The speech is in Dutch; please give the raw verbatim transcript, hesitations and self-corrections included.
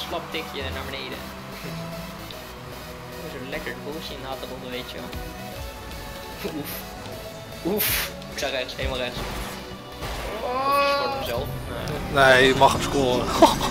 slap tikje naar beneden. Zo lekker bullshit in had eronder, weet je wel. Oef. Oef. Ik zag rechts, helemaal rechts. Of je scoort hem zelf. Nee, je mag hem scoren.